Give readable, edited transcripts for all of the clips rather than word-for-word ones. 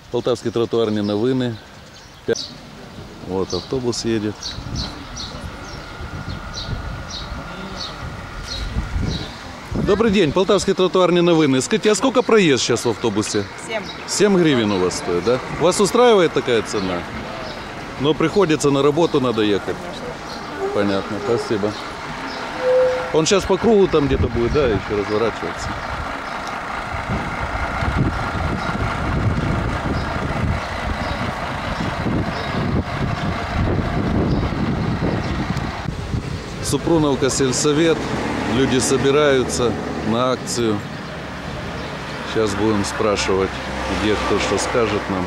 Полтавский тротуар не новины. Вот автобус едет. Добрый день, Полтавский тротуар не новины. Скажите, а сколько проезд сейчас в автобусе? 7. 7 гривен у вас стоит, да? Вас устраивает такая цена? Но приходится на работу, надо ехать. Понятно, спасибо. Он сейчас по кругу там где-то будет, да, еще разворачиваться. Супруновка сельсовет. Люди собираются на акцию. Сейчас будем спрашивать, где кто что скажет нам.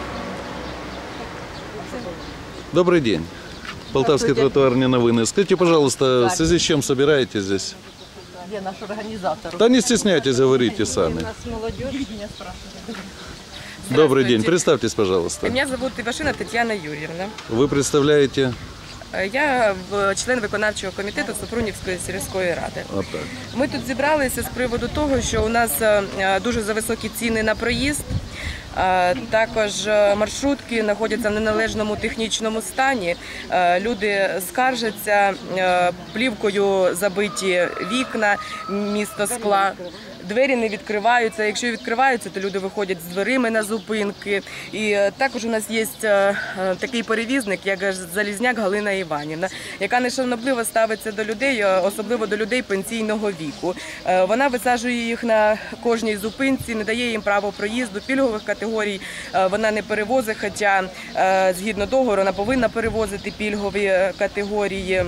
Добрый день. Полтавский тротуар не новины. Скажите, пожалуйста, в связи с чем собираетесь здесь? Где наш организатор? Да не стесняйтесь, говорите сами. У нас молодежь меня спрашивает. Добрый день, представьтесь, пожалуйста. Меня зовут Ивашина Тетяна Юрьевна. Ви представляєте? Я член виконавчого комітету Супрунівської сільської ради. Отак. Ми тут зібралися з приводу того, що у нас дуже зависокі ціни на проїзд. Також маршрутки знаходяться в неналежному технічному стані. Люди скаржаться, плівкою забиті вікна, місто скла. Двері не відкриваються. Якщо відкриваються, то люди виходять з дверима на зупинки. І також у нас є такий перевізник, як Залізняк Галина Іванівна, яка нешанобливо ставиться до людей, особливо до людей пенсійного віку. Вона висаджує їх на кожній зупинці, не дає їм право проїзду, пільгових категорій вона не перевозить, хоча згідно договору вона повинна перевозити пільгові категорії.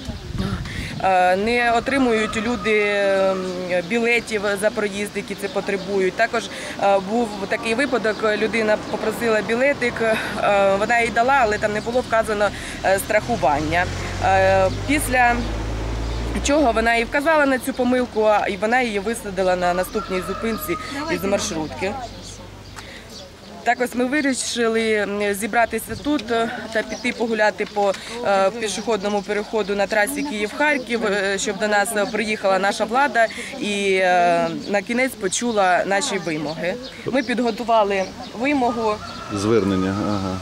Не отримують люди білетів за проїзд, які це потребують. Також був такий випадок, людина попросила білетик, вона їй дала, але там не було вказано страхування. Після чого вона і вказала на цю помилку, і вона її висадила на наступній зупинці із маршрутки. Також ми вирішили зібратися тут та піти погуляти по пішохідному переходу на трасі Київ-Харків, щоб до нас приїхала наша влада і на кінець почула наші вимоги. Ми підготували вимогу. Звернення, ага.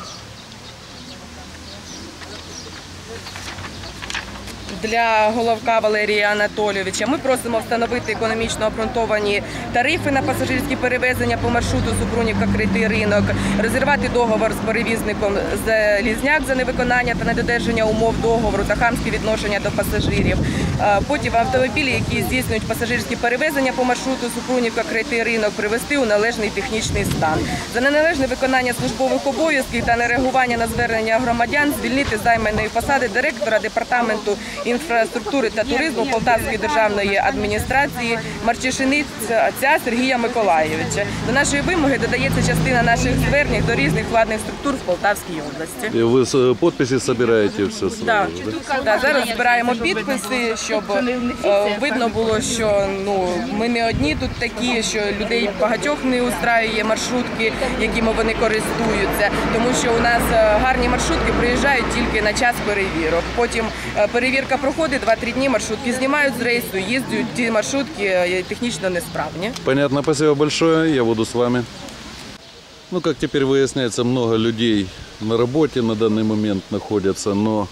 Для Головка Валерія Анатолійовича. Ми просимо встановити економічно обґрунтовані тарифи на пасажирські перевезення по маршруту Супрунівка-Критий ринок, розірвати договор з перевізником Залізняк за невиконання та недодержання умов договору та хамське відношення до пасажирів. Потім автомобілі, які здійснюють пасажирські перевезення по маршруту Супрунівка-Критий ринок, привести у належний технічний стан. За неналежне виконання службових обов'язків та нереагування на звернення громадян звільнити з займаної посади директора департаменту інфраструктури та туризму Полтавської державної адміністрації Марчишиниця Сергія Миколайовича. До нашої вимоги додається частина наших звернень до різних владних структур в Полтавській області. І ви підписи збираєте все сразу, Так, да? зараз збираємо підписи, щоб видно було, що ми не одні тут такі, що людей багатьох не устраює маршрутки, якими вони користуються, тому що у нас гарні маршрутки приїжджають тільки на час перевірок. Потім перевірка проходить, 2-3 дні маршрутки знімають з рейсу, їздять, ті маршрутки технічно несправні. Понятно, спасибо большое, я буду с вами. Ну, как теперь выясняется, много людей на работе на данный момент находятся, но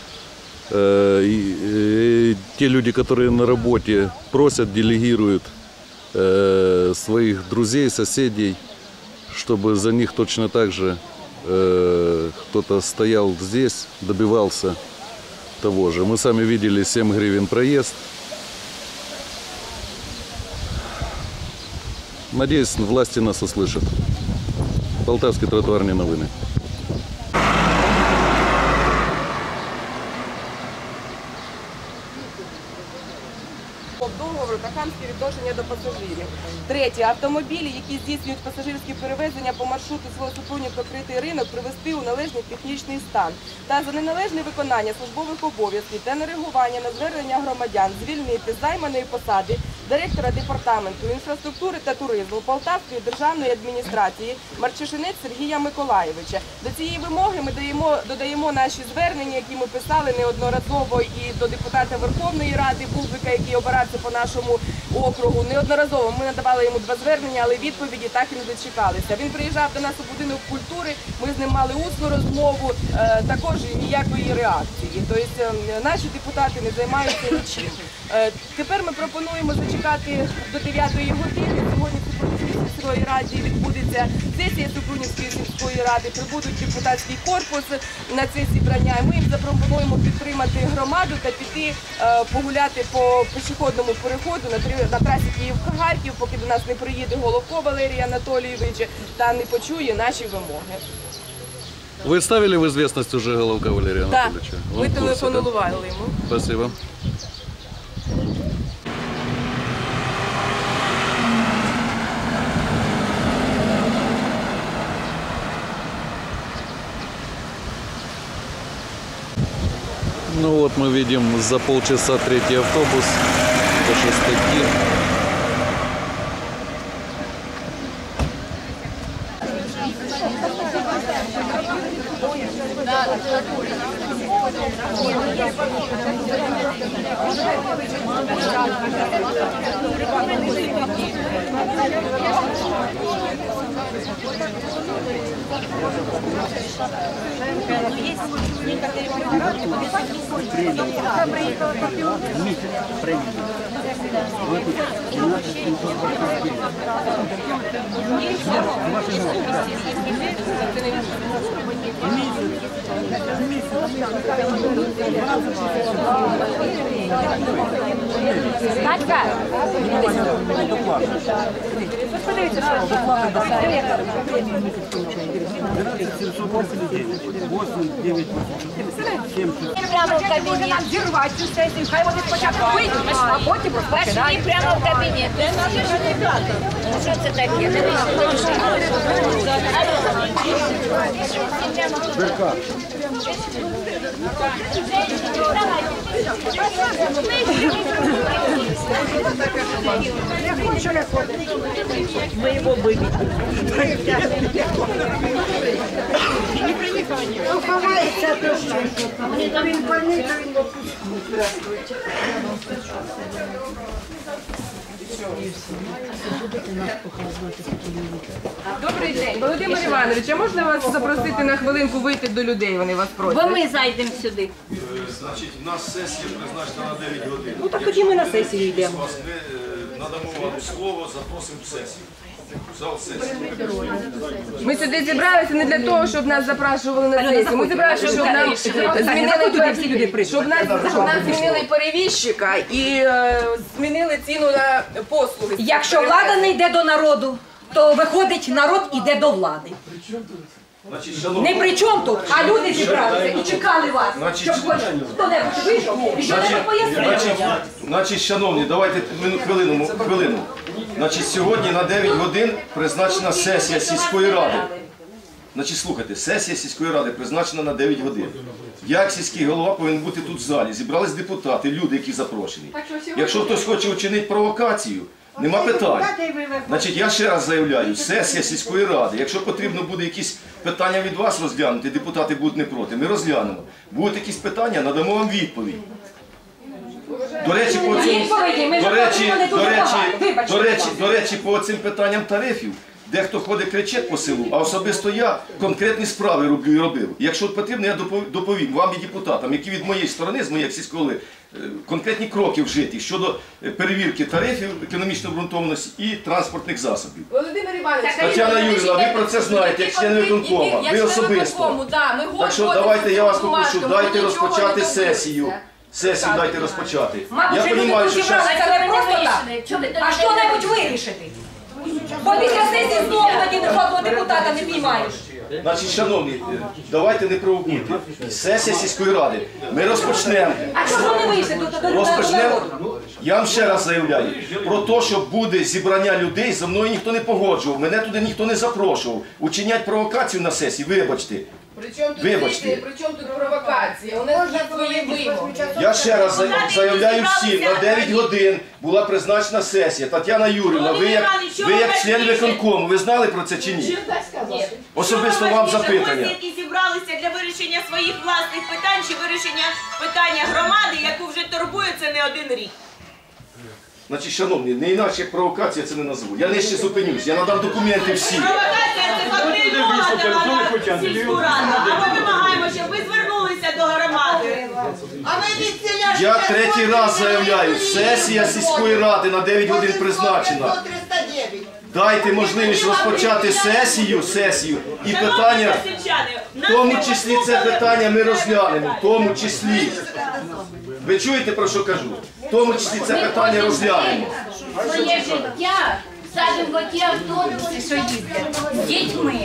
те люди, которые на работе, просят, делегируют своих друзей, соседей, чтобы за них точно так же кто-то стоял здесь, добивался того же. Мы сами видели 7 гривен проезд. Надеюсь, власти нас услышат. Полтавский тротуар не новини. Договору та хамське відношення до пасажирів. Третє. Автомобілі, які здійснюють пасажирські перевезення по маршруту село Супрунівка-Критий ринок, привести у належний технічний стан. Та за неналежне виконання службових обов'язків та нереагування на звернення громадян звільнити з займаної посади директора департаменту інфраструктури та туризму Полтавської державної адміністрації Марчишинець Сергія Миколайовича. До цієї вимоги ми додаємо наші звернення, які ми писали неодноразово і до депутата Верховної Ради Бублика, який обирався по нашому округу. Неодноразово ми надавали йому 2 звернення, але відповіді так і не дочекалися. Він приїжджав до нас у будинок культури, ми з ним мали усну розмову, також ніякої реакції. Тобто наші депутати не займаються нічим. Тепер ми пропонуємо зачекати до 9-ї години. Сьогодні в Супрунівській сільської раді відбудеться сесія Супрунівської сільської ради, прибудуть депутатський корпус на це зібрання. Ми їм запропонуємо підтримати громаду та піти погуляти по пішохідному переходу на трасі Київ-Харків, поки до нас не приїде Головко Валерій Анатолійович та не почує наші вимоги. Вы ставили в известность уже Головка Валерия Так, Анатольевича? Он ми в курсе, да? телефонували йому. Спасибо. Ну вот мы видим за полчаса 3-й автобус по Шестаки. Прямо в кабінет. Нам зірвати цю сесію, хай вони спочатку вийдуть, а потім розпочинають. Пошли прямо в кабінет. Що це таке? Мы его выбили. Ну, ховається душа. Він паник, він Добрий день, Володимир Іванович, а можна вас запросити на хвилинку вийти до людей, вони вас просять? Бо ми зайдемо сюди. Значить, у нас сесія призначена на 9 годин. Ну так тоді ми на сесію йдемо. Ми надамо вам слово, запросимо в сесію. В зал сесії. Ми сюди зібралися не для того, щоб нас запрошували на сесію. Ми зібралися, щоб нам змінили щоб нам змінили перевізчика і змінили ціну на послуги. Якщо влада не йде до народу, то виходить, народ іде до влади. Значить, шановні, Не при чому тут, а люди зібралися і чекали вас, Значить, щоб хоч хто-небудь вийшов і що-небудь пояснив. значить, шановні, давайте хвилину. Значить, сьогодні на 9 годин призначена сесія сільської ради. Значить, слухайте, сесія сільської ради призначена на 9 годин. Я, як сільський голова, повинен бути тут в залі. Зібрались депутати, люди, які запрошені. Якщо хтось хоче вчинити провокацію, нема питань. Значить, я ще раз заявляю, сесія сільської ради, якщо потрібно буде якісь питання від вас розглянути, депутати будуть не проти, ми розглянемо. Будуть якісь питання, надамо вам відповідь. До речі, до речі, по цим питанням тарифів, дехто ходить кричить по селу, а особисто я конкретні справи роблю і робив. Якщо потрібно, я доповім вам і депутатам, які від моєї сторони, з моєї сільської голови, конкретні кроки вжиті щодо перевірки тарифів, економічної обґрунтованості і транспортних засобів. Володимир Іванович, Тетяна Юріївна, ви про це знаєте, як член виконкому, ви особисто. Так що давайте я вас попрошу, дайте розпочати сесію. Сесію дайте розпочати. Мабуть, Я люди розумію, тут що зібралися не просто так, а що-небудь вирішити. Бо після сесії знову тоді жодного депутата не піймаєш. Значить, шановні, давайте не провокуйте. Сесія сільської ради. Ми розпочнемо. А чого не вийшли тут до Розпочнемо. народу? Я вам ще раз заявляю, про те, що буде зібрання людей, за мною ніхто не погоджував, мене туди ніхто не запрошував. Учинять провокацію на сесії, вибачте. Вибачте. Причому тут провокація? У нас є свої вимоги. Я ще раз заявляю всім, на 9 годин була призначена сесія. Тетяна Юрівна, ви як член виконкому, ви знали про це чи ні? Особисто вам запитання. Які зібралися для вирішення своїх власних питань чи вирішення питання громади, яку вже турбує це не один рік. Значить, шановні, не інакше як провокація це не назву. Я нижче зупинюсь, я надам документи всі. Провокація – це фактично сільську раду. А ми вимагаємо, щоб ви звернулися до громади. Я третій раз заявляю, сесія сільської ради на 9 годин призначена. Дайте можливість розпочати сесію і питання, в тому числі це питання ми розглянемо, в тому числі. Ви чуєте, про що кажу? В тому числі це питання розглянемо. Своє життя садимо в ті автобуси, що їздять з дітьми.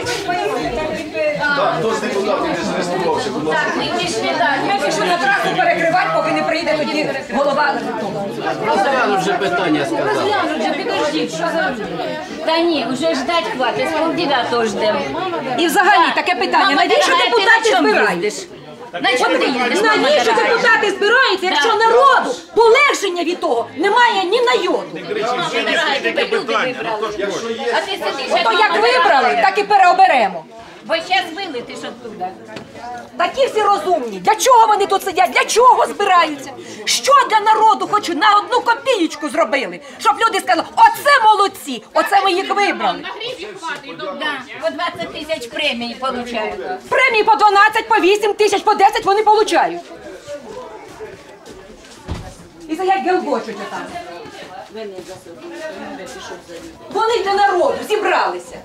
Так, хто з депутатів не зареєструвався, будь ласка. Так, ми пішли далі. Ми пішли на трасу перекривати, поки не прийде тоді голова. Розглянув вже питання, сказав. Розглянуть же, підождіть, що за... Та ні, вже ждать хватить, з 9:30 ждемо. І взагалі таке питання, навіщо депутати збирають? На чому ти їдеш? Навіщо депутати збираються, якщо народу полегшення від того немає ні на йоту? А ти сидиш, То як вибрали, так і переоберемо. бо зараз вилити, що туди. Такі всі розумні. Для чого вони тут сидять? Для чого збираються? Що для народу хоч на 1 копієчку зробили? Щоб люди сказали, оце молодці, оце ми їх вибрали. Да, по 20 тисяч премії получають. Премії по 12, по 8 тисяч, по 10 вони получають. І сидять гелгочуть там. Вони для народу зібралися.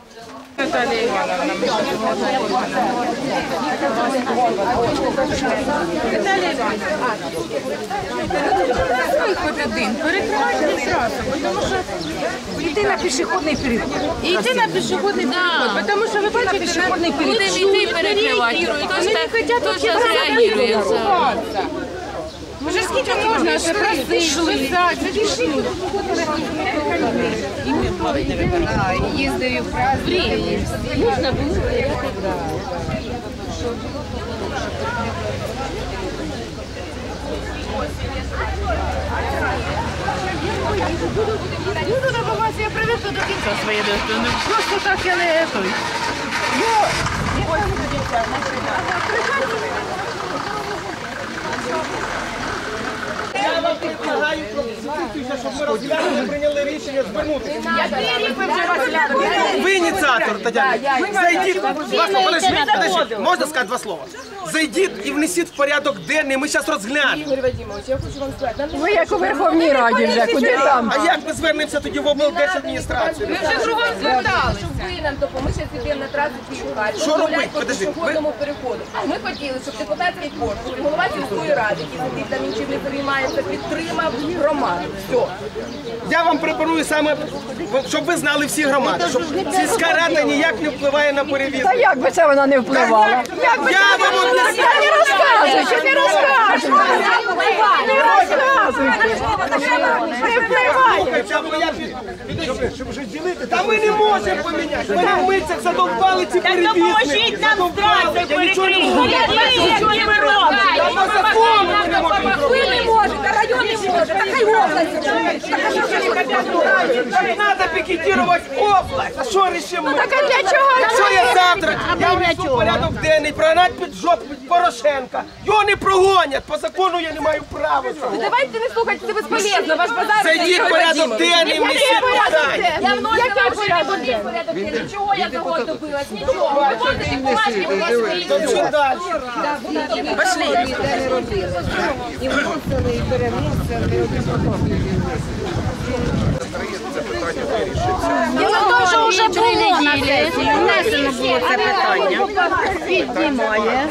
Йти на пішохідний переход. Йти на пішохідний переход, тому що ви бачите, будемо йти перекривати. Вони не хочуть, то зараз реагується. Може скільки можна ще просити, писати, пішли. Їздив в праздники. Можна було. Буду допомагати, я приведу до кінця своє дитини. Просто так я не той. Я вам предлагаю щоб ми розглянули, прийняли рішення звернутися. Ви ініціатор, Тетяна. Зайдіть, можна сказати 2 слова? Зайдіть і внесіть в порядок денний, ми зараз розглянемо. Ігор Вадимович, я хочу вам сказати, Ви як у Верховній Раді вже, куди там? А як ми звернемося тоді в облдержадміністрацію? Ми вже кругом зверталися. щоб ви нам допомогли, зараз підемо на трасу Чищукач. Що робити? По Подожди, пішохідному переходу. Ми хотіли, щоб депутатський корпус, голова сільської ради, який сидить там нічим не займається, підтримав громаду. Все. Я вам пропоную саме, щоб ви знали всі громади, щоб сільська рада ніяк не впливає на перевізку. Та як би це вона не впливала? Я вам об'ясню. Не розказуйте, не розказуйте. Не розказуйте. Та ми не можемо поміняти. Вони в митцях задовбали ці перевізки. Допоможіть нам з трасою перекрити. Нічого не робите. Та по закону ми не можемо Ви зробити. не можете, район не може, та хай область зробить. Треба пікетувати область. А що рішимо? Так а для чого? Якщо я завтра, я внесу в порядок денний, прогнать під жопу Порошенка. Його не прогонять, по закону я не маю права цього. Давайте не слухайте, це безполезно, ваш базар. Зайдіть в порядок денний, внесіть питання. Я вношу ваш порядок денний. Чого я того добилась? Нічого. Виходите, бумажки, бумажки. То що далі? Діло в тому, що вже було на сесії, внесено було це питання. Піднімає.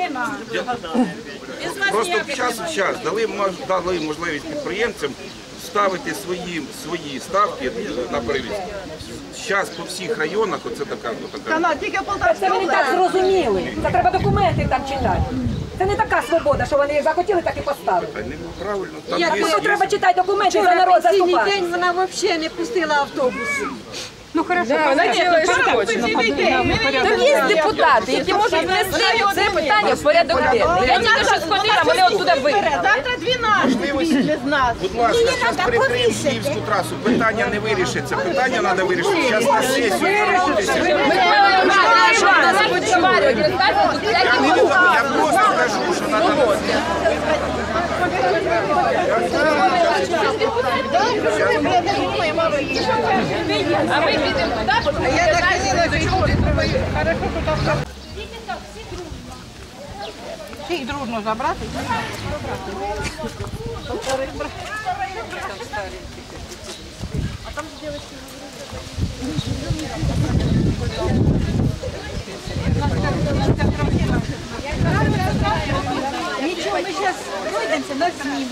Просто в час дали можливість підприємцям ставити свої ставки на перевізку. Зараз по всіх районах оце така. Це вони так зрозуміли. Це треба документи там читати. Це не така свобода, що вони захотіли, так і поставили. Правильно, там Тому треба читати документи, за народ заступати. день вона взагалі не пустила автобуси. Ну хорошо, Да, вона робить, що хоче. Так є депутати, які можуть внести це питання в порядок денний. Я тільки що сходила, мене оттуда вигнали. Завтра 12 без нас. Будь ласка, зараз перекриємо Київську трасу. Питання не вирішиться. Питання треба вирішити. Зараз на сесію вернутися. Я просто кажу, що треба... А ми підемо туди, я так казала, до чого ти думаєш? Всіх дружно забрати. Нічого, ми зараз пройдемося, но знімемо.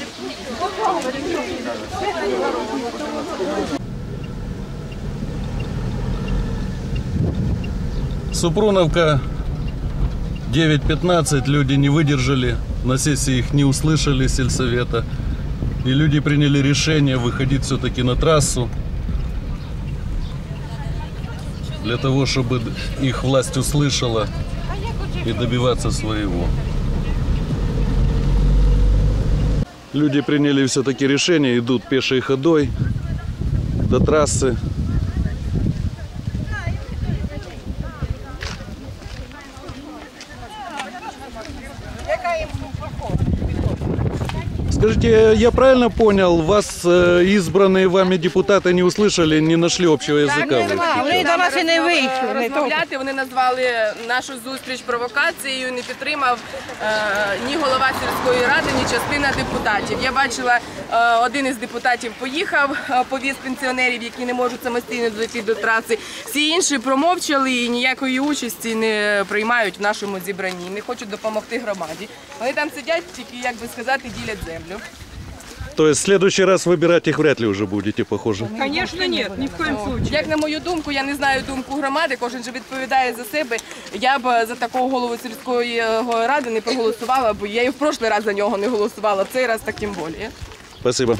Супруновка 9:15, люди не выдержали, на сессии их не услышали сельсовета, и люди приняли решение выходить все-таки на трассу для того, чтобы их власть услышала и добиваться своего. Люди приняли все-таки решение, идут пешей ходой до трассы. Скажите, я правильно понял, вас избранные вами депутаты не услышали, не нашли общего языка? Вони до нас і не вийшли. Розмовляти, вони назвали нашу зустріч провокацією, не підтримав ні голова сільської ради, ні частина депутатів. Я бачила, один із депутатів поїхав, повіз пенсіонерів, які не можуть самостійно дойти до траси. Всі інші промовчали і ніякої участі не приймають в нашому зібранні, не хочуть допомогти громаді. Вони там сидять, тільки, як би сказати, ділять землю. То есть в следующий раз выбирать их вряд ли уже будете, похоже? Звісно, ні, ні в коєму случае. Як на мою думку, я не знаю думку громади, кожен же відповідає за себе. Я б за такого голову сільської ради не проголосувала, бо я і в прошлий раз за нього не голосувала, в цей раз так тим більше. Спасибо.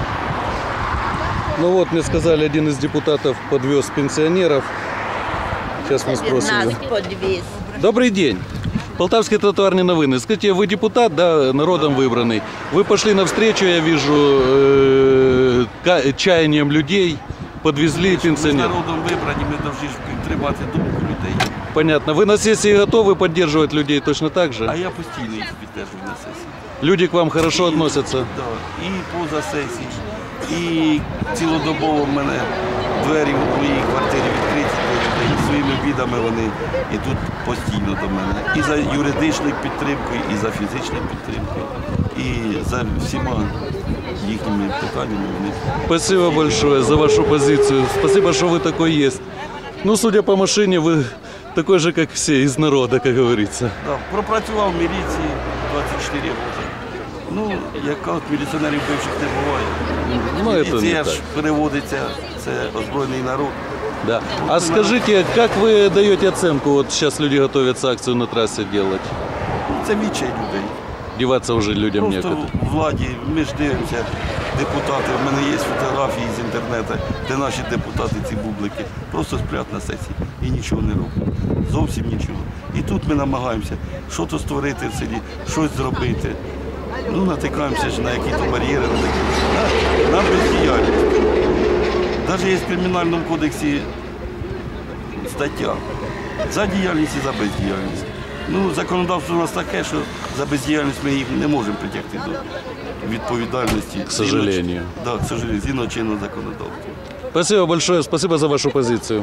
Ну вот, мне сказали, один из депутатов подвез пенсионеров. Сейчас мы спросим. подвіз. Добрый день. Полтавские тротуарные новины. Скажите, вы депутат, да, народом выбранный. Вы пошли навстречу, я вижу, чаянием людей, подвезли пенсионеров. Народом вибрані, ми повинні підтримати думку людей. Понятно. Вы на сессии готовы поддерживать людей точно так же? А я постійно їх підтримую на сесії. Люди к вам хорошо относятся? Да, і поза сесії, і цілодобово в мене двері в моїй квартирі відкриті до людей. І своїми бідами вони йдуть постійно до мене. І за юридичною підтримкою, і за фізичною підтримкою, і за всіма їхніми питаннями. Спасибо большое за вашу позицию. Спасибо, что вы такой есть. Ну, судя по машине, вы такой же, как все, из народа, как говорится. Да, пропрацював в міліції 24 роки. Ну, як кажуть, міліціонерів бивших не буває. Ну, это не Міліція так. ж переводиться, це озброєний народ. Да. А скажите, как вы даете оценку? Вот сейчас люди готовятся акцию на трассе делать. Це відчай людей. Деваться уже людям Просто некуда. в владі, ми ж дивимося, депутати, в мене є фотографії з інтернету, де наші депутати, ці бублики, просто сплять на сесії і нічого не роблять. Зовсім нічого. І тут ми намагаємося щось створити в селі, щось зробити. Ну, натикаємося ж на якісь бар'єри, на бездіяльність. Навіть є в Кримінальному кодексі стаття за діяльність і за бездіяльність. Ну, законодавство у нас таке, що за бездіяльність ми їх не можемо притягти до відповідальності. К сожалению. Да, к сожалению, згідно чинного законодавства. Спасибо большое, спасибо за вашу позицию.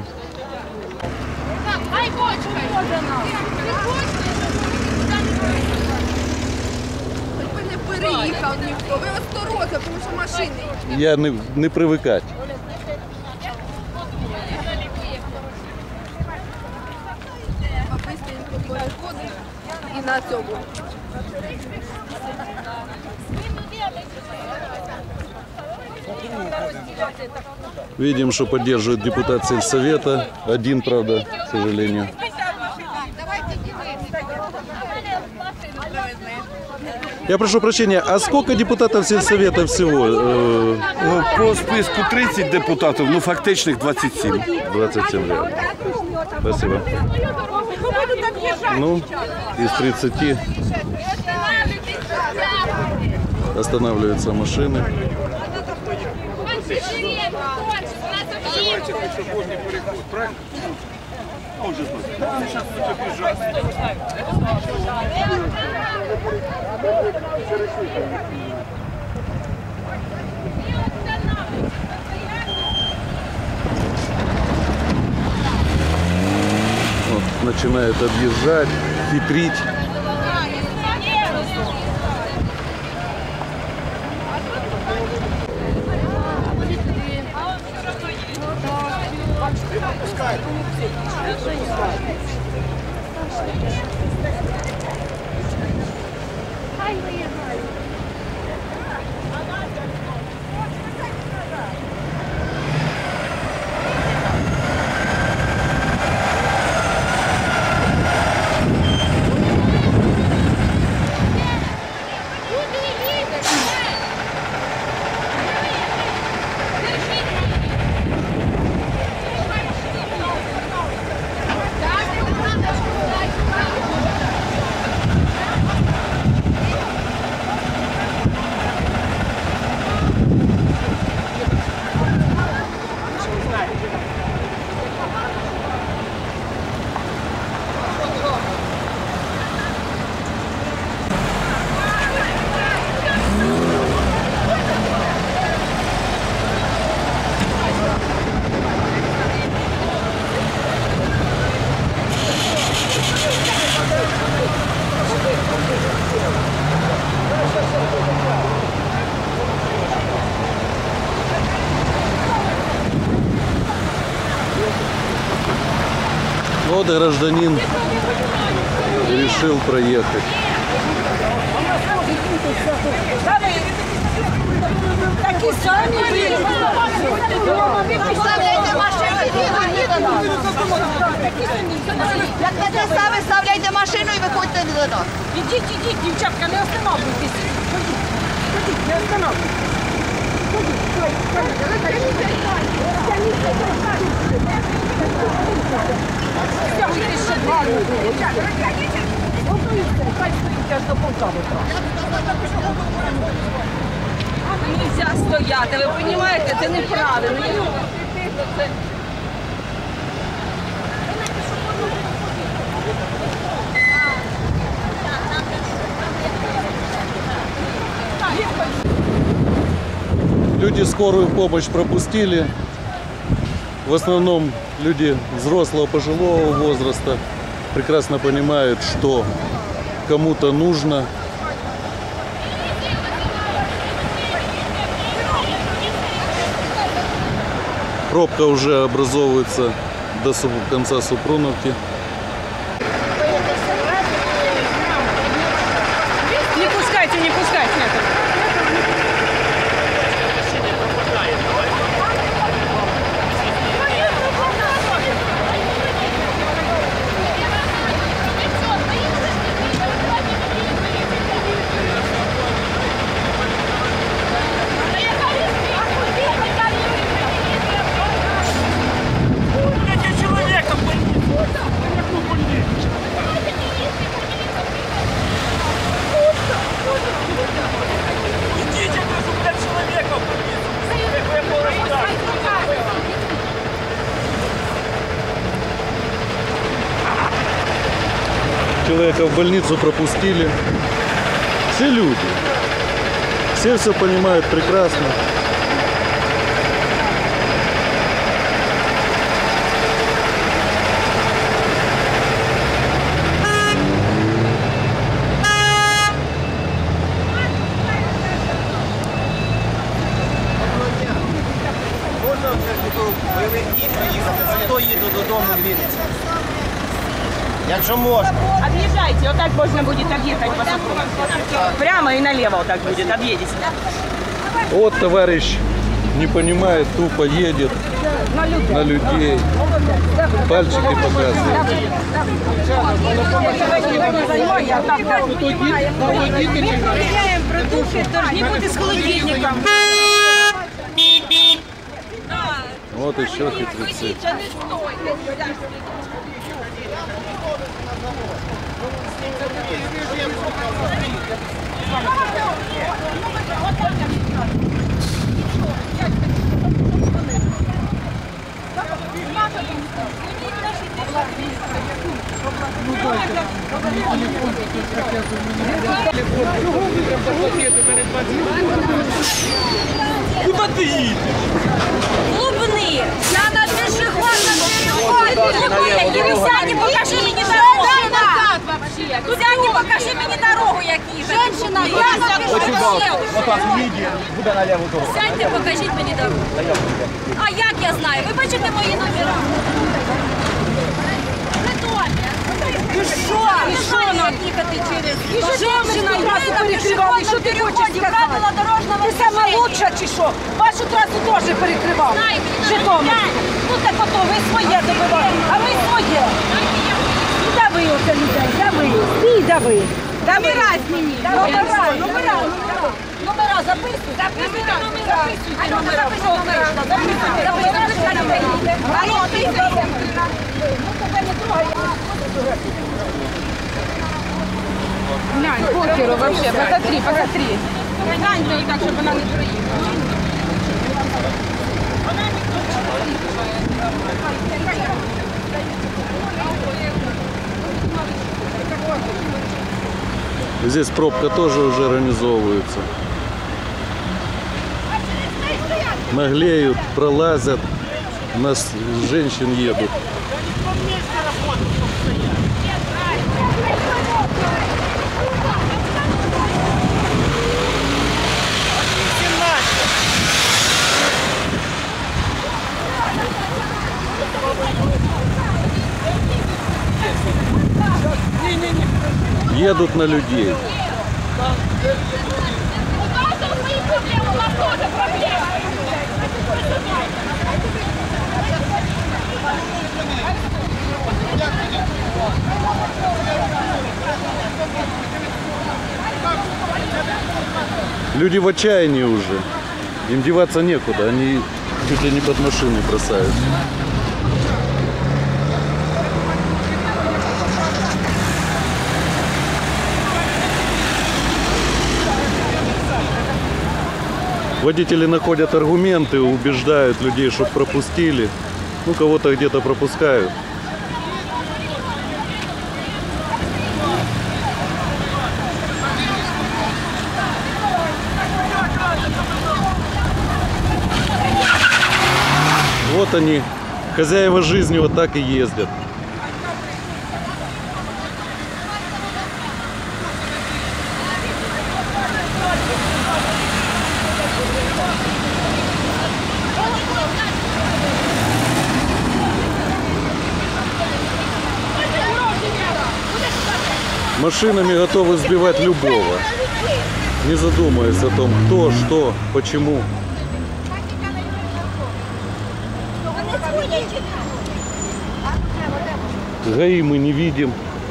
Ай, бочка! Ви не переїхав ніхто, ви осторожно, тому що машини. Я не привыкать. Быстренько переходить і на цьому. Видим, что поддерживает депутат сельсовета. Один, правда, к сожалению. Давайте ділитися. Я прошу прощения, а сколько депутатов сельсовета всего? Ну, по списку 30 депутатів, ну фактичних 27. 27 реально. Спасибо. Ну, из 30 останавливаются машины. Вот, начинают объезжать, хитрить. Вот гражданин решил проехать. Такі самі Як не стави, ставляйте машину і виходьте до нас. Ідіть, дівчатка, не останавливайтесь. Ходіть, не останавливайтесь. Нельзя стояти, ви розумієте, це неправильно. Люди скорую помощь пропустили. В основном люди взрослого, пожилого возраста прекрасно понимают, что кому-то нужно. Пробка уже образовывается до конца Супруновки. Не пускайте, не пускайте. Человека в больницу пропустили. Все люди. Все понимают прекрасно. Зато їду додому в Вінницю. Якщо можна. Объезжайте, вот так можно будет объехать по Супруновке. Прямо и налево вот так будет, объедете. Вот товарищ не понимает, тупо едет. на людей. Пальчики показывают. Проверяем продукты, должны бути з холодильником. Вот еще хитрецы. Куда ты едешь? Клубни! Я на пешеходном переходе! Сядь и покажи мне дорогу! Сядь и покажи мне дорогу, які же! Женщина, я на пешеході! Сядьте, покажіть мені дорогу! А як я знаю? Ви бачите мої номера? Ти що нам їхати через? Женщина, трасу перекривали, що ти хочеш сказати? Ти сама лучша чи що? Вашу трасу теж перекривали. Житомир. Ну так ото, ви своє добивали, а ви своє. Дави оце людей, дави. Стій, дави. Номера змініть. Номера записуй. Записуйте номера. Глянь, покеру вообще, посмотри. Гляньте так, щоб вона не проїхала. Здесь пробка тоже уже организовывается. Наглеют, пролазят, у нас женщин едут. Едут на людей. Люди в отчаянии уже. Им деваться некуда. Они чуть ли не под машины бросают. Водители находят аргументы, убеждают людей, чтобы пропустили. Ну, кого-то где-то пропускают. Вот они, хозяева жизни, вот так и ездят. Машинами готовы сбивать любого, не задумываясь о том, кто, что, почему. ГАИ мы не видим.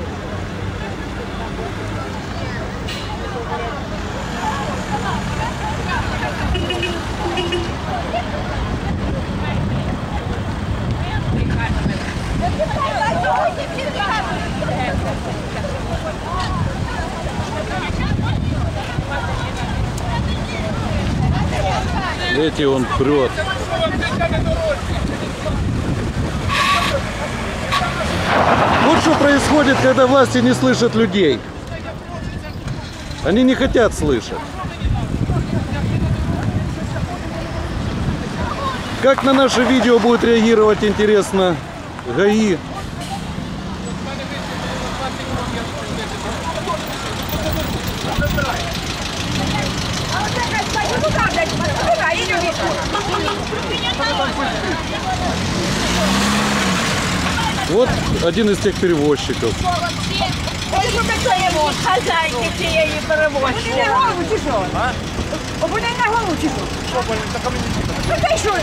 Эти он прет. Вот что происходит, когда власти не слышат людей. Они не хотят слышать. Как на наше видео будет реагировать, интересно, ГАИ? Вот один из тех перевозчиков. Хазяйки цієї перевозки. Обудай на голову чи що? Що, так мені? Ну та й що?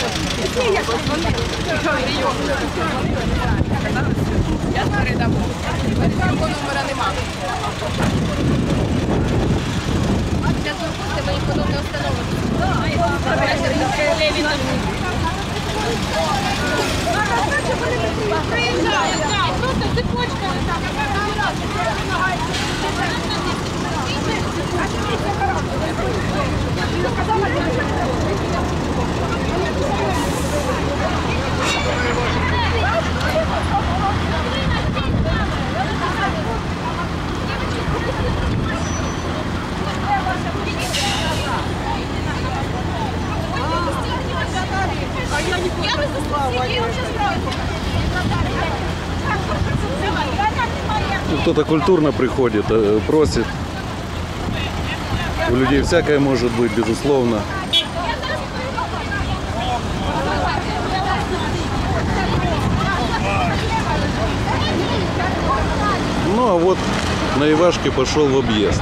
Я передам. Такого номера немає. Зараз запустимо їх потім не встановимо. Приїжджаю, так, просто цепочками там. Я вас заспокоюю, я вже справлюсь. Кто-то культурно приходит, просит. У людей всякое может быть, безусловно. Ну а вот на Ивашке пошел в объезд.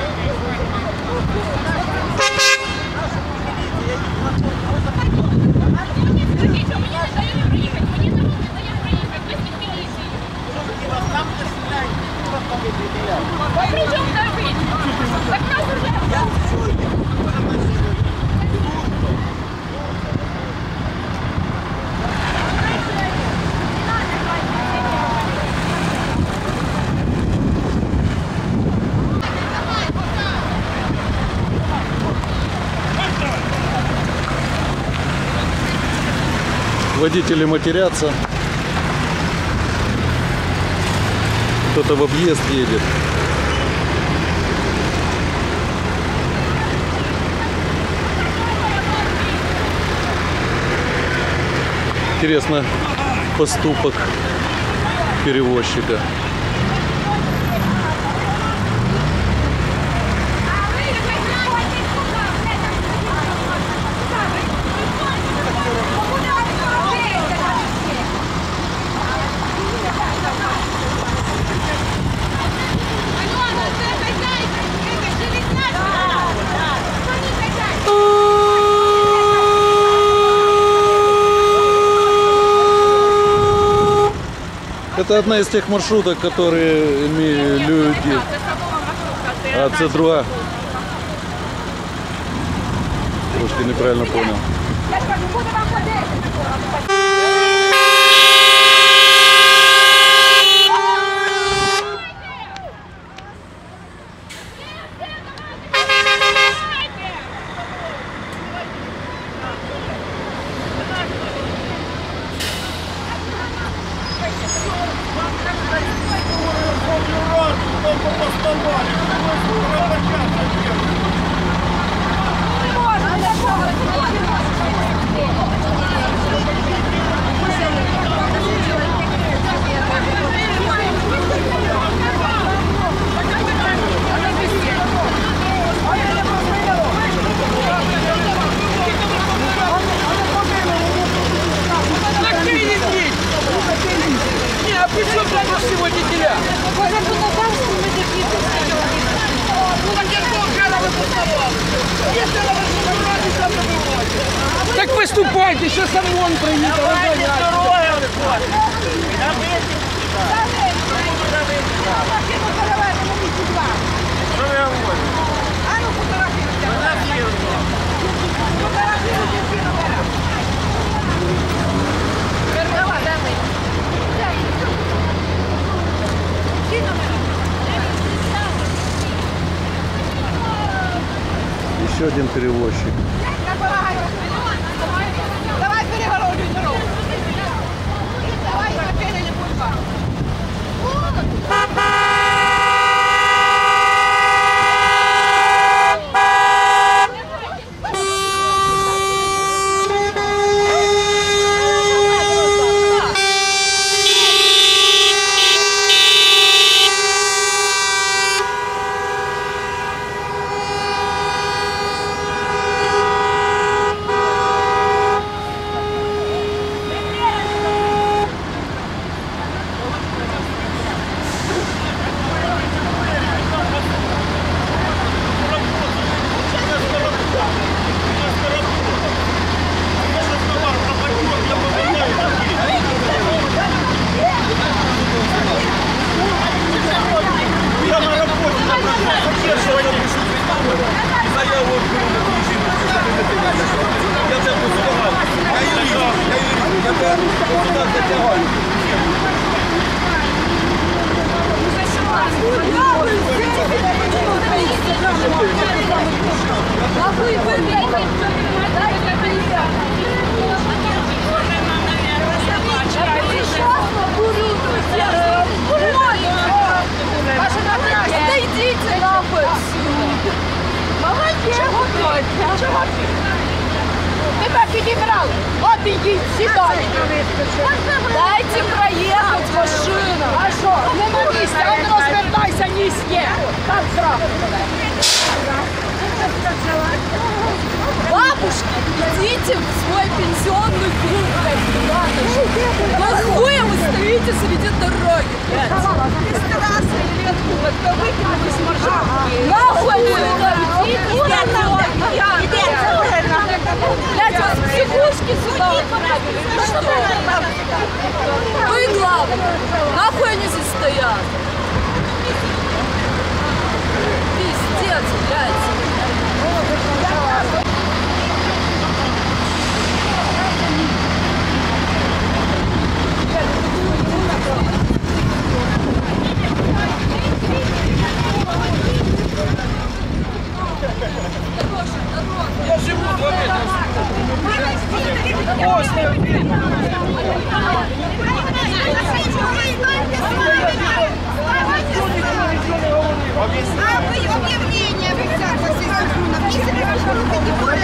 Водители матерятся. Кто-то в объезд едет. Интересно, поступок перевозчика. Это одна из тех маршруток, которые люди... А, это другая. Трошки неправильно понял. Так выступайте, сейчас ОМОН приедет. Еще один перевозчик. Давай перегородуй дорогу. Давай, машина не будет. Отойдите нахуй отсюда. Молодец. Чего ты? Тебя підібрали. От ідіть, сідайте. Дайте проїхати машину. А що? Не на місці, а не розвертайся, низьке. Так зразу. Бабушки, идите в свой пенсионный клуб, как хуя вы стоите среди дороги, блядь? Из трассы или откуда? Кто выкинул из маршрутки? Нахуй вы блядь, вас психушки сюда отправили. Что? Вы главное. Нахуй они здесь стоят? Пиздец, блядь. Я живу 2 метра. Объявление официально если категория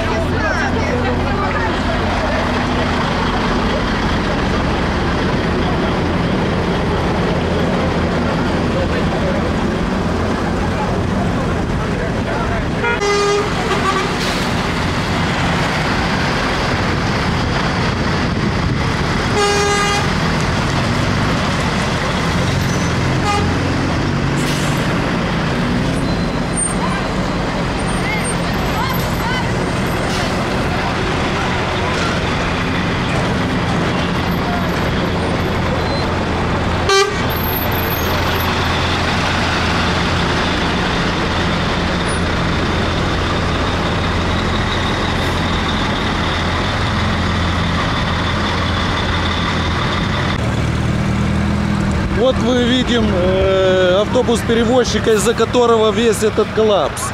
Вот мы видим автобус перевозчика, из-за которого весь этот коллапс.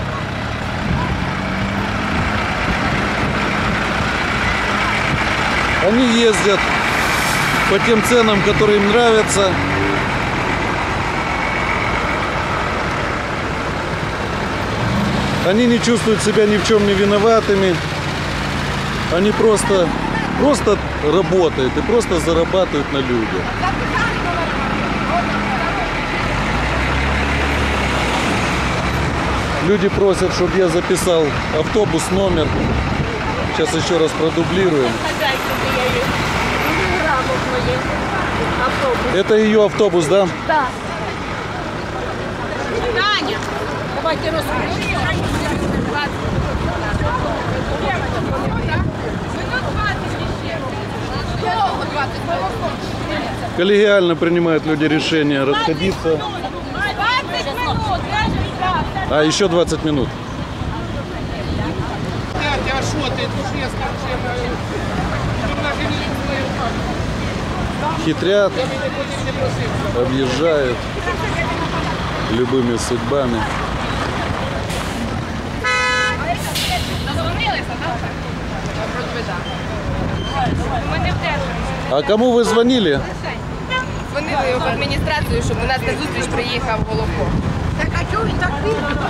Они ездят по тем ценам, которые им нравятся. Они не чувствуют себя ни в чем не виноватыми. Они просто работают и просто зарабатывают на людях. Люди просят, чтобы я записал автобус, номер. Сейчас еще раз продублируем. Это ее автобус, да? Да. Таня, давайте рассмотрим. Коллегиально принимают люди решение расходиться. А, еще 20 минут. Хитрят, объезжают любыми судьбами. А кому вы звонили? Дзвонили в адміністрацію, щоб у нас на зустріч приїхав Головко. Так, а чого він так вірить?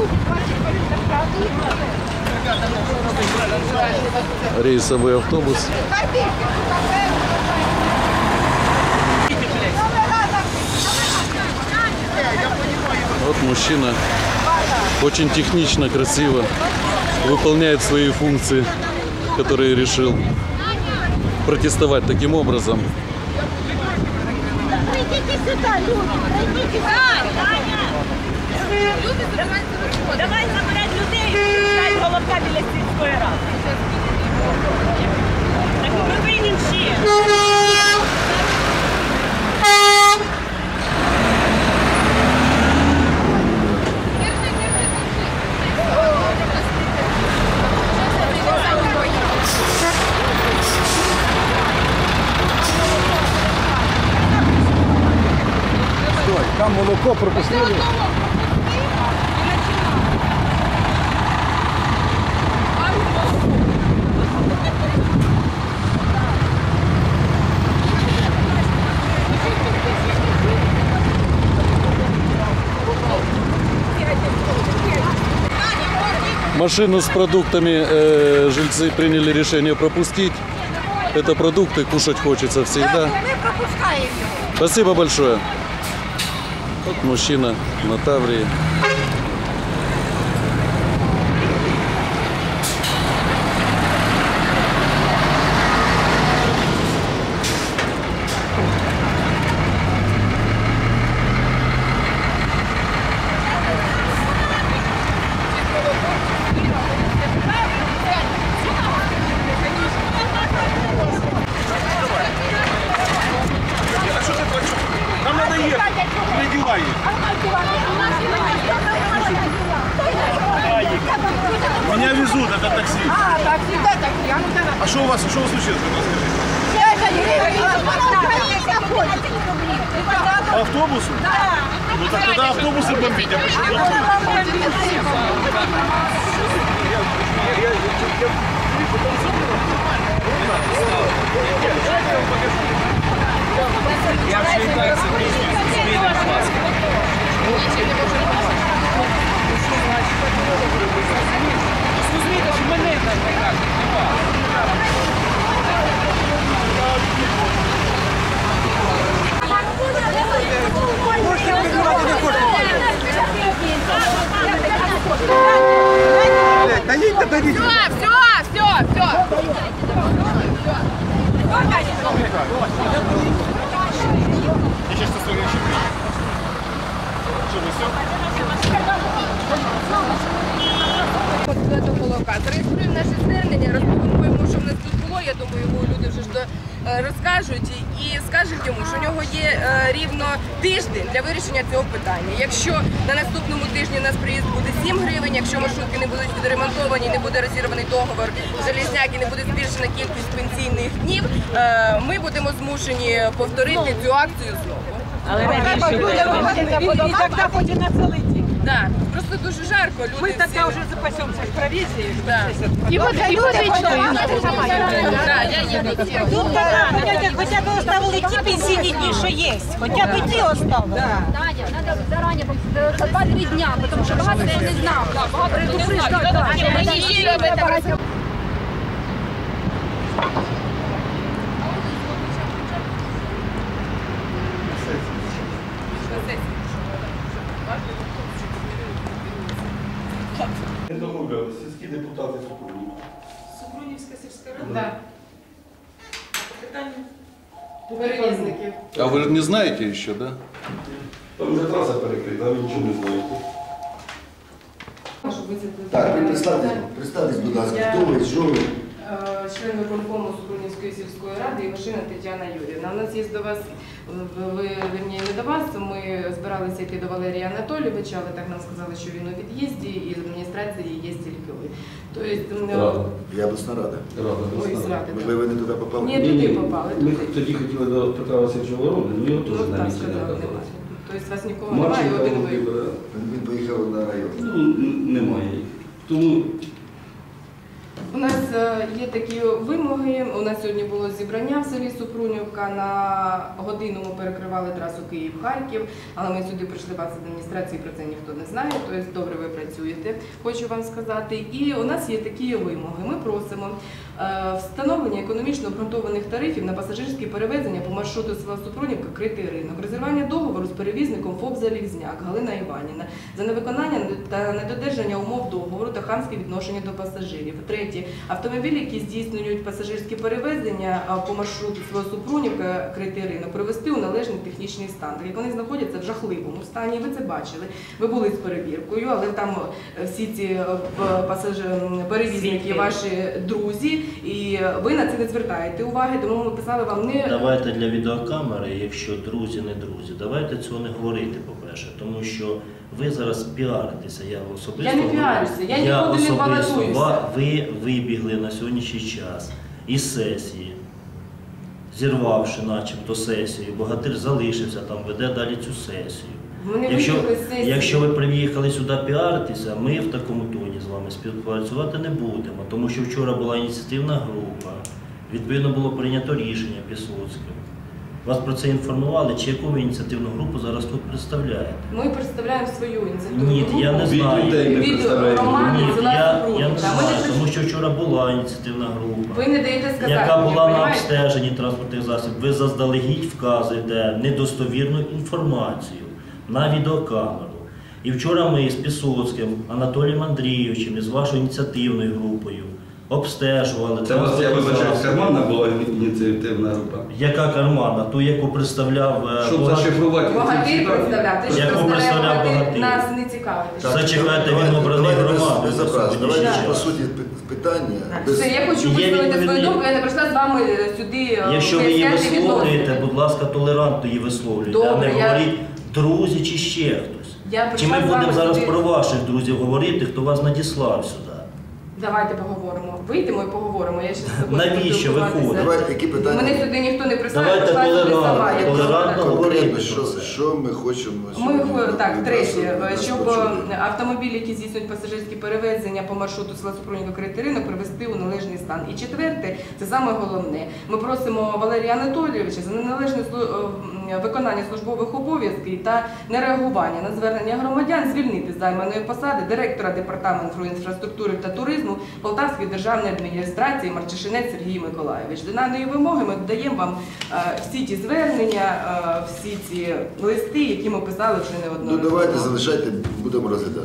Рейсовый автобус. Вот мужчина очень технично, красиво выполняет свои функции, которые решил протестовать таким образом. Прийдіть сюди, люди, прийдіть сюди. Давай забирати людей і дай Головка біля сільської ради. Так ми прийдемо ще. Стой. Там молоко пропустили. Машину с продуктами жильцы приняли решение пропустить. Это продукты, кушать хочется всегда. Спасибо большое. Вот мужчина на Таврии. Нам надо ехать. Не девай их. Меня везут, это такси. Такси, да, такси. А что у вас случилось? По автобусу? Да. Ну так тогда автобусы бомбить, а почему Я вже і так змінив маску. Зрозумійте, що мене так Зареєструємо наше звернення, розповімо, що в нас тут було, я думаю, йому люди вже ж розкажуть і скажуть йому, що в нього є рівно тиждень для вирішення цього питання. Якщо на наступному тижні у нас приїзд буде 7 гривень, якщо маршрутки не будуть відремонтовані, не буде розірваний договор Железняк і не буде збільшена кількість пенсійних днів, ми будемо змушені повторити цю акцію знову. Але і тоді потім на цілий день. Так, просто дуже жарко. Люди ми тоді вже запасемося в провізії. І водичкою. Так, я їду. Хоча б оставили ті пенсійні дні, що є. Хоча б ті оставили. Надя, треба зарані, 2-3 дня, тому що багато хто не знав. Багато Не домовлялися, сільські депутати Супрунів. Супрунівська сільська рада? Питання перевізників. А вы не знаете еще, да? Там вже траса перекрита, а ви нічого не знаєте. Так, ви представтесь, будь ласка, хто ви, що ви? Член виконкому Супрунівської сільської ради Івашина Тетяна Юріївна. У нас є до вас, верні, не до вас, ми збиралися йти до Валерія Анатолійовича, але так нам сказали, що він у від'їзді і з адміністрації є тільки ви. Тобто, Я обласна рада. Ой, зради, так. Ви не туди попали? Ні, туди попали. Ми тоді хотіли до Петра Васильовича Воронина, але його теж Ну, так на місці не сказали, оказалось. немає. Тобто вас нікого немає, Марченка один ви. Володимира, Він поїхав на район. ну, немає їх. Тому У нас є такі вимоги. У нас сьогодні було зібрання в селі Супрунівка. На годину ми перекривали трасу Київ-Харків, але ми сюди прийшли вас з адміністрації, про це ніхто не знає, тобто добре ви працюєте, хочу вам сказати. І у нас є такі вимоги. Ми просимо встановлення економічно обґрунтованих тарифів на пасажирські перевезення по маршруту села Супрунівка Критий ринок, розірвання договору з перевізником ФОП «Железняк» Галина Іванівна за невиконання та недодержання умов договору та хамське відношення до пасажирів. Третє. Автомобілі, які здійснюють пасажирські перевезення по маршруту села Супрунівка Критий ринок, привести у належний технічний стан, так як вони знаходяться в жахливому стані. Ви це бачили. Ви були з перевіркою, але там всі ці перевізники ваші друзі, і ви на це не звертаєте уваги, тому ми писали вам не... Давайте для відеокамери, якщо друзі, не друзі, давайте цього не говорити, по-перше, тому що ви зараз піаритеся, я особисто... Я не піарюся, я нікуди не балотуюся. Ви вибігли на сьогоднішній час із сесії, зірвавши начебто сесію, богатир залишився там, веде далі цю сесію. Якщо ви приїхали сюди піаритися, ми в такому тоні з вами співпрацювати не будемо, тому що вчора була ініціативна група, відповідно було прийнято рішення Пісоцьким. Вас про це інформували, чи яку ви ініціативну групу зараз тут представляєте? Ми представляємо свою ініціативну групу. Ні, я не знаю. Від громади Ні, я не знаю, тому що вчора була ініціативна група, Ви не даєте сказати, яка була на розумієте? обстеженні транспортних засобів. Ви заздалегідь вказуєте недостовірну інформацію на відеокамеру. І вчора ми з Пісоцьким, Анатолієм Андрійовичем і з вашою ініціативною групою обстежували. Це у вас, я вибачаю, карманна була ініціативна група? Яка карманна? Ту, яку представляв Щоб зашифрувати. Богатир представляв. Те, що Яку представляв Богатир, Богатир? нас не цікавить. Зачекайте, він обраний громадою. Давайте по суті питання. Все, я хочу висловити свою думку, я не прийшла з вами сюди Якщо ви її виясняти висловлюєте, відносини. будь ласка, толерантно її висловлюйте, а Добре, не говоріть друзі чи ще хтось. Я Чи ми прийшла з вами будемо зараз сюди- про ваших друзів говорити, хто вас надіслав сюди? Давайте поговоримо. Вийдемо і поговоримо. Я щас хочу Навіщо поспілкуватися. виходити? Давайте, які питання? Мене сюди ніхто не прислав, я Давайте прийшла сюди сама. Я толерантно прийшла. говорити. Що ми хочемо Ми сьогодні так, третє, нас щоб почути? автомобілі, які здійснюють пасажирські перевезення по маршруту села Супрунівка Критий Ринок, привести у належний стан. І четверте, це саме головне. Ми просимо Валерія Анатолійовича за неналежне виконання службових обов'язків та нереагування на звернення громадян звільнити з займаної посади директора департаменту інфраструктури та туризму Полтавської державної адміністрації Марчишинець Сергій Миколайович. До даної вимоги ми додаємо вам всі ті звернення, всі ці листи, які ми писали вже Ну неодноразово. давайте залишайте, будемо розглядати.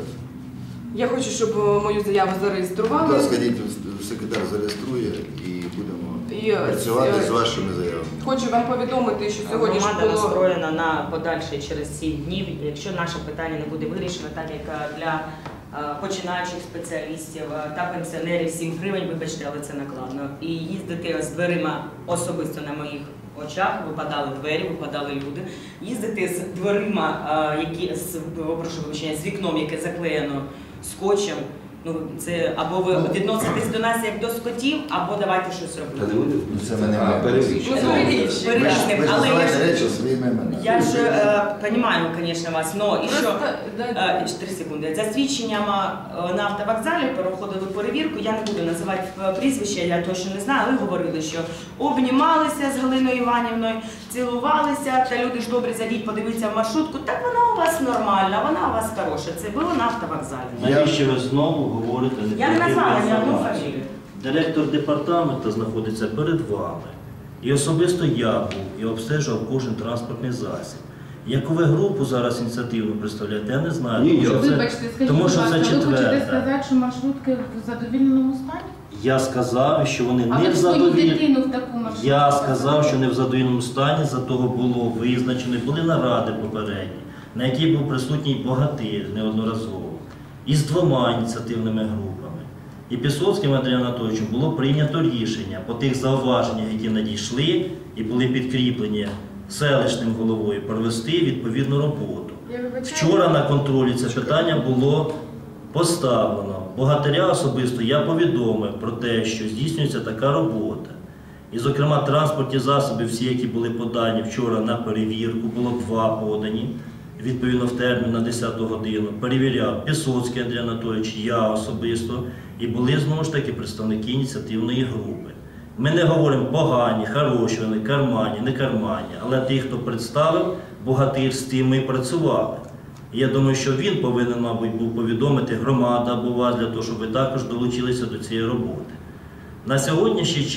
Я хочу, щоб мою заяву зареєстрували. Будь ласка, секретар зареєструє і будемо працювати з вашими заявами. Хочу вам повідомити, що сьогодні ж Громада було... настроєна на подальше через 7 днів. Якщо наше питання не буде вирішено, так як для починаючих спеціалістів та пенсіонерів 7 гривень, вибачте, але це накладно. І їздити з дверима особисто на моїх очах, випадали двері, випадали люди. Їздити з дверима, які з вікном, яке заклеєно скотчем. Ну, це або ви відноситесь до нас як до скотів, або давайте щось робити. Це мене перевічно. Але речі своїми іменами. я ж розумію, звісно, вас, но і що 3 секунди. За свідченням на автовокзалі проходили перевірку, я не буду називати прізвище, я точно не знаю, але говорили, що обнімалися з Галиною Іванівною, цілувалися, та люди ж добре зайдіть, подивіться в маршрутку, так вона у вас нормальна, вона у вас хороша. Це було на автовокзалі. Навіщо ви знову говорите Я не назвала ні одну інформацію? фамілію. Директор департаменту знаходиться перед вами. І особисто я був і обстежував кожен транспортний засіб. Яку ви групу зараз ініціативно представляєте, я не знаю. Вибачте, скажіть, Тому будь що ласка, це ви хочете четверте. сказати, що маршрутки в задовільному стані? Я сказав, що вони А не ви в свою задовільному. дитину в таку маршрутку? Я сказав, що не в задовільному стані, за того було визначено, були наради попередні, на якій був присутній Богатир неодноразово, із 2 ініціативними групами. І Пісоцьким Андрієм Анатолійовичем було прийнято рішення по тих зауваженнях, які надійшли і були підкріплені селищним головою, провести відповідну роботу. Вчора на контролі це питання було поставлено. Богатиря особисто я повідомив про те, що здійснюється така робота. І, зокрема, транспортні засоби, всі, які були подані вчора на перевірку, було 2 подані, відповідно в термін на 10 годину. Перевіряв Пісоцький Андрій Анатолійович, я особисто, і були, знову ж таки, представники ініціативної групи. Ми не говоримо погані, хороші, вони кармані, не кармані, але ті, хто представив Богатир, з тим ми працювали. І я думаю, що він повинен, мабуть, був повідомити громаду або вас, для того, щоб ви також долучилися до цієї роботи. На сьогоднішній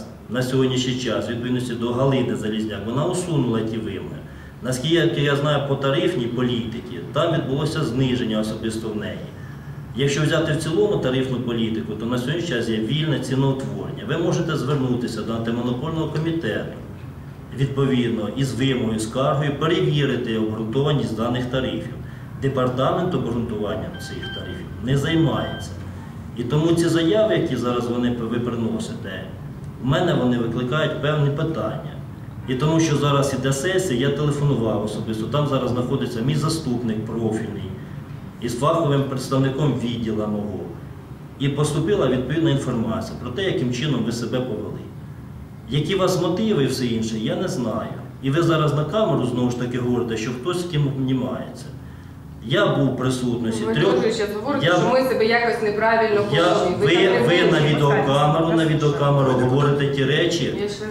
час, відповідності до Галини Залізняк, вона усунула ті вимоги. Наскільки я знаю по тарифній політиці, там відбулося зниження особисто в неї. Якщо взяти в цілому тарифну політику, то на сьогоднішній час є вільне ціноутворення. Ви можете звернутися до антимонопольного комітету, відповідно, із вимогою, скаргою, перевірити обґрунтованість даних тарифів. Департамент обґрунтування цих тарифів не займається. І тому ці заяви, які зараз ви приносите, в мене вони викликають певні питання. І тому, що зараз іде сесія, я телефонував особисто, там зараз знаходиться мій заступник профільний із фаховим представником відділу мого. І поступила відповідна інформація про те, яким чином ви себе повели. Які у вас мотиви і все інше, я не знаю. І ви зараз на камеру знову ж таки говорите, що хтось з ким обнімається. Я був в присутності Ви трьох... теж зараз говорите, що ми себе якось неправильно поводимо. Ви на відеокамеру говорите ті речі,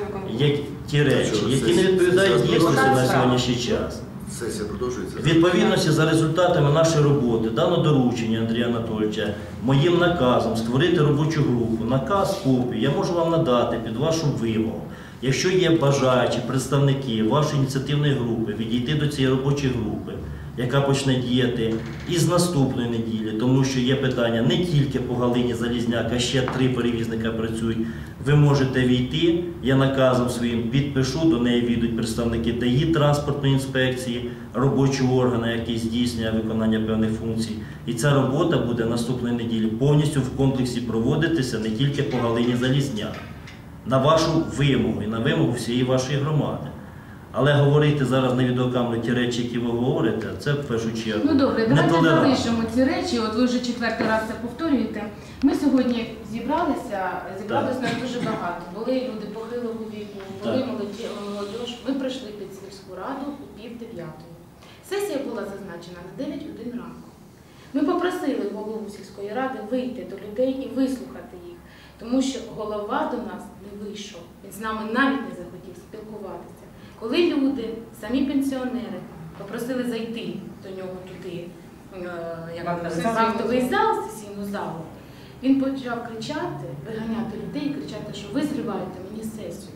які не відповідають дійсності на сьогоднішній час. Сесія продовжується. Відповідності за результатами нашої роботи дано доручення Андрія Анатолійовича моїм наказом створити робочу групу. Наказ, копію я можу вам надати під вашу вимогу. Якщо є бажаючі представники вашої ініціативної групи відійти до цієї робочої групи, яка почне діяти із наступної неділі, тому що є питання не тільки по Галині Залізняк, а ще 3 перевізника працюють. Ви можете війти, я наказом своїм підпишу, до неї війдуть представники ДАІ транспортної інспекції, робочого органу, який здійснює виконання певних функцій. І ця робота буде наступної неділі повністю в комплексі проводитися не тільки по Галині Залізняк, на вашу вимогу і на вимогу всієї вашої громади. Але говорити зараз на відеокамеру ті речі, які ви говорите, це в першу чергу Ну добре, давайте нетолерантно. залишимо ці речі, от ви вже 4-й раз це повторюєте. Ми сьогодні зібралися нас дуже багато. Були люди похилого віку, були молодь. Ми прийшли під сільську раду у 8:30. Сесія була зазначена на 9 годин ранку. Ми попросили голову сільської ради вийти до людей і вислухати їх, тому що голова до нас не вийшов, він з нами навіть не захотів спілкуватися. Коли люди, самі пенсіонери, попросили зайти до нього туди, в актовий зал, сесійну залу, він почав кричати, виганяти людей і кричати, що ви зриваєте мені сесію.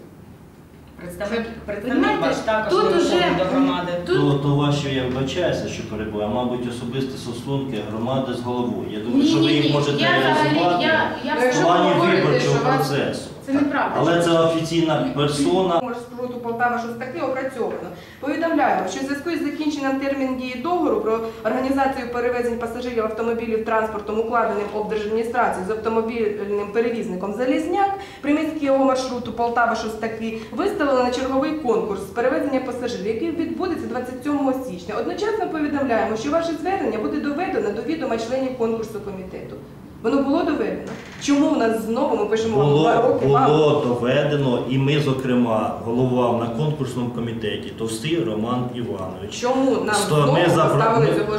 Представник ваш також виходить до громади. То ваші, я вбачаюся, що перебуває, мабуть, особисті стосунки громади з головою. Я думаю, що ви їх можете реалізувати в плані виборчого процесу. Це неправда. Але це офіційна персона. Маршруту Полтава, що таке опрацьовано. Повідомляємо, що в зв'язку із закінченням термін дії договору про організацію перевезень пасажирів автомобілів транспортом, укладеним облдержадміністрацією з автомобільним перевізником Залізняк, приміського маршруту Полтава, що таки виставили на черговий конкурс з перевезення пасажирів, який відбудеться 27 січня. Одночасно повідомляємо, що ваше звернення буде доведено до відома членів конкурсу комітету. Воно було доведено? Чому в нас знову ми пишемо вам 2 роки? Було доведено, і ми, зокрема, головував на конкурсному комітеті Товстий Роман Іванович. Чому нам знову поставили цього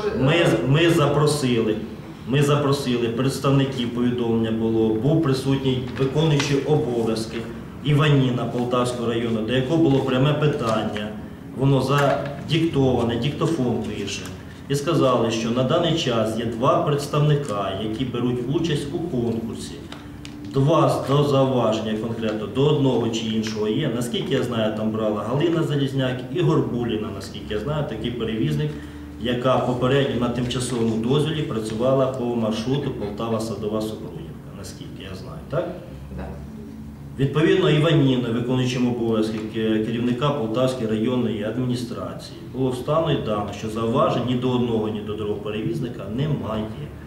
ж? Ми запросили представників, повідомлення було, був присутній виконуючий обов'язки Іваніна Полтавського району, до якого було пряме питання, воно задиктоване, диктофон пише. І сказали, що на даний час є 2 представника, які беруть участь у конкурсі. 2 до зауваження конкретно до одного чи іншого є. Наскільки я знаю, там брала Галина Залізняк і Горбуліна, наскільки я знаю, такий перевізник, яка попередньо на тимчасовому дозволі працювала по маршруту Полтава-Садова-Супрунівка, наскільки я знаю, так? Так. Відповідно, Іваніна, виконуючим обов'язки керівника Полтавської районної адміністрації, було встано і дано, що зауважень ні до одного, ні до другого перевізника немає.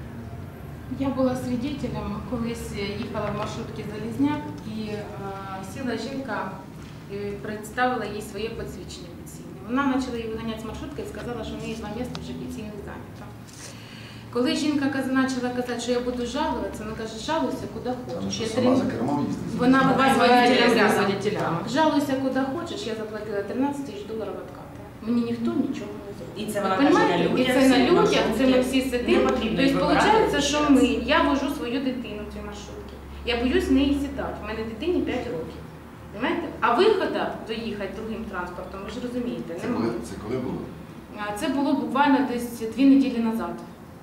Я була свідетелем, колись їхала в маршрутці Залізняк і сіла жінка і представила їй своє посвідчення пенсійне. Вона почала її виганяти з маршрутки і сказала, що в неї 2 місця вже пенсійних зайнято. Коли жінка почала казати, що я буду жалуватися, вона каже, жалуйся куди хочеш. Вона водителем. Жалуйся куди хочеш, я заплатила $13 000 відката. Мені ніхто нічого не зробив. І це вона каже на людях. І це на людях, це ми всі сидимо. Тобто, виходить, що я вожу свою дитину в цій маршрутці. Я боюсь в неї сідати. У мене дитині 5 років. Понимаєте? А виходу доїхати другим транспортом, ви ж розумієте, немає. Це коли було? Це було буквально десь 2 неділі назад.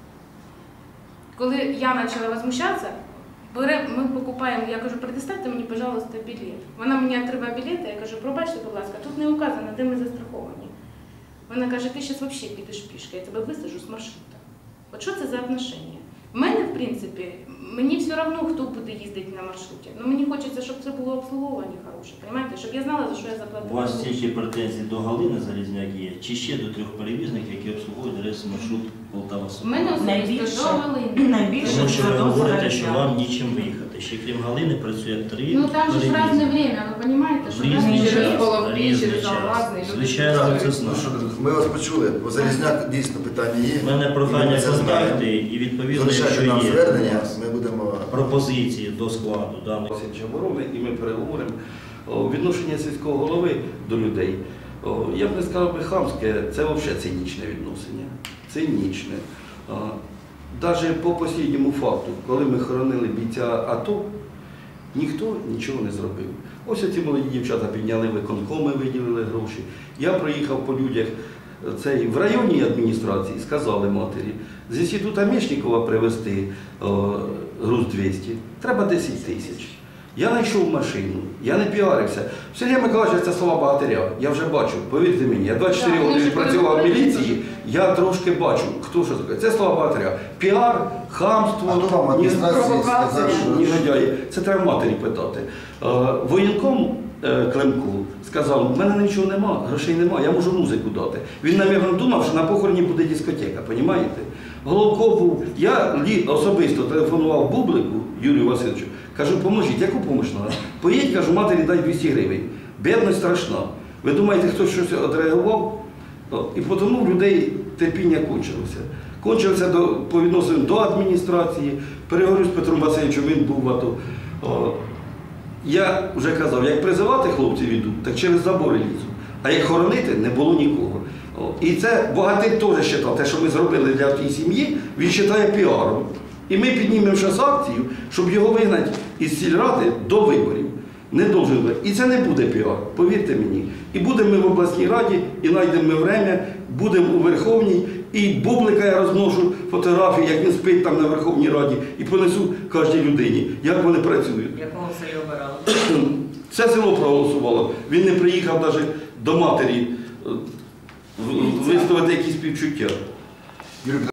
Коли я почала возмущатися, ми покупаємо, я кажу, предоставте мені, пожалуйста, білет. Вона мені відкриває білети, я кажу, пробачте, будь ласка, тут не указано, де ми застраховані. Вона каже, ти зараз взагалі підеш пішки, я тебе висаджу з маршрута. От що це за отношення? В мене, в принципі, мені все одно, хто буде їздити на маршруті. Ну, мені хочеться, щоб це було обслуговування хороше, розумієте? Щоб я знала, за що я заплатила. У вас тільки претензії до Галини Залізняк є, чи ще до 3 перевізників, які обслуговують рейс маршрут Полтава-Супрунівка? У мене особисто до Галини. Тому що ви говорите, що вам нічим виїхати. Ще крім Галини працює 3 перевізники. Ну там же ж різне время, ви розумієте, що різний час. Звичайно, це знаю. Ми вас почули, бо Залізняк дійсно питання є. У мене прохання контакти і відповідно, якщо є пропозиції до складу даних. І ми переговоримо відношення сільського голови до людей. Я б не сказав би хамське, це взагалі цинічне відношення. Цинічне. Навіть по останньому факту, коли ми хоронили бійця АТО, ніхто нічого не зробив. Ось ці молоді дівчата підняли виконкоми, виділили гроші. Я проїхав по людях в районній адміністрації, сказали матері, з інститута Мєшнікова привезти груз 200, треба 10 тисяч. Я знайшов машину, я не піарився. Сергій Миколаївич, це слова богатиря, я вже бачу, повірте мені, я 24 роки відпрацював в міліції, я трошки бачу, хто що таке. Це слова богатиря. Піар, хамство, негодяї. Це треба матері питати. Воєнком Климку сказав, в мене нічого нема, грошей нема, я можу музику дати. Він, мабуть, думав, що на похороні буде дискотека, розумієте? Головко був, я особисто телефонував Бублику Юрію Васильовичу, кажу, поможіть, яку допомогу треба? Поїдь, кажу, матері дай 200 гривень. Бідність страшна. Ви думаєте, хтось щось відреагував? І тому в людей терпіння кончилося. Кончилося по відношенню до адміністрації, переговорив з Петром Васильовичем, він був в АТО. Я вже казав, як призивати хлопців йдуть, так через забори лізуть. А як хоронити, не було нікого. І це богатир теж вважав, те, що ми зробили для тієї сім'ї, він вважає піаром. І ми піднімемо зараз акцію, щоб його вигнати із сільради до виборів. Не должен бути. І це не буде піар, повірте мені. І будемо ми в обласній раді, і знайдемо ми время, будемо у Верховній, і Бублика я розношу фотографії, як він спить там на Верховній Раді, і понесу кожній людині, як вони працюють. Якого селі обирали? Все село проголосувало. Він не приїхав навіть до матері висловити якісь співчуття.